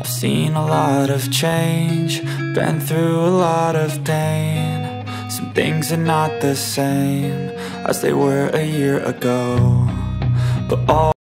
I've seen a lot of change, been through a lot of pain. Some things are not the same as they were a year ago, but all